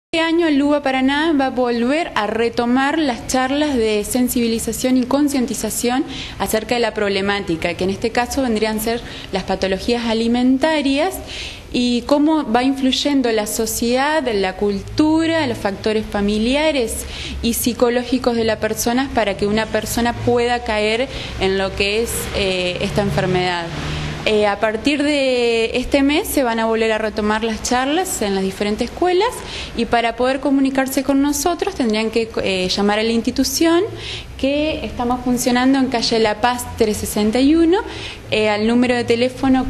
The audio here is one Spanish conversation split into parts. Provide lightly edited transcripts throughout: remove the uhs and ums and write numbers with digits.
Este año el LUBA Paraná va a volver a retomar las charlas de sensibilización y concientización acerca de la problemática, que en este caso vendrían a ser las patologías alimentarias y cómo va influyendo la sociedad, la cultura, los factores familiares y psicológicos de la persona para que una persona pueda caer en lo que es esta enfermedad. A partir de este mes se van a volver a retomar las charlas en las diferentes escuelas y para poder comunicarse con nosotros tendrían que llamar a la institución, que estamos funcionando en calle La Paz 361, al número de teléfono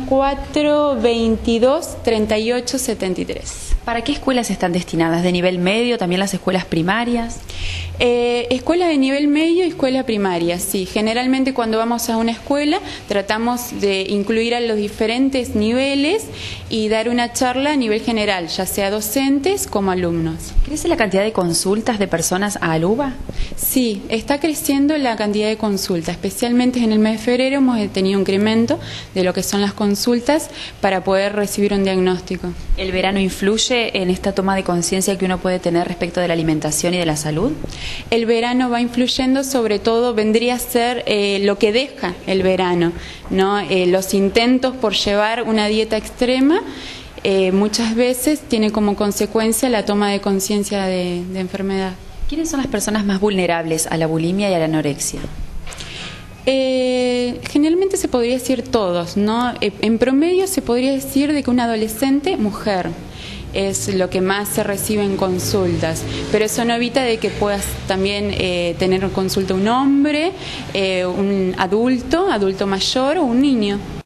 422-3873. ¿Para qué escuelas están destinadas? ¿De nivel medio, también las escuelas primarias? Escuelas de nivel medio y escuela primaria, sí. Generalmente cuando vamos a una escuela tratamos de incluir a los diferentes niveles y dar una charla a nivel general, ya sea docentes como alumnos. ¿Crece la cantidad de consultas de personas a LUBA? Sí, está creciendo la cantidad de consultas, especialmente en el mes de febrero hemos tenido un incremento de lo que son las consultas para poder recibir un diagnóstico. ¿El verano influye en esta toma de conciencia que uno puede tener respecto de la alimentación y de la salud? El verano va influyendo, sobre todo vendría a ser lo que deja el verano, ¿no? Los intentos por llevar una dieta extrema muchas veces tiene como consecuencia la toma de conciencia de enfermedad. ¿Quiénes son las personas más vulnerables a la bulimia y a la anorexia? Generalmente se podría decir todos, ¿no? En promedio se podría decir de que una adolescente mujer es lo que más se recibe en consultas, pero eso no evita de que puedas también tener consulta un hombre, un adulto mayor o un niño.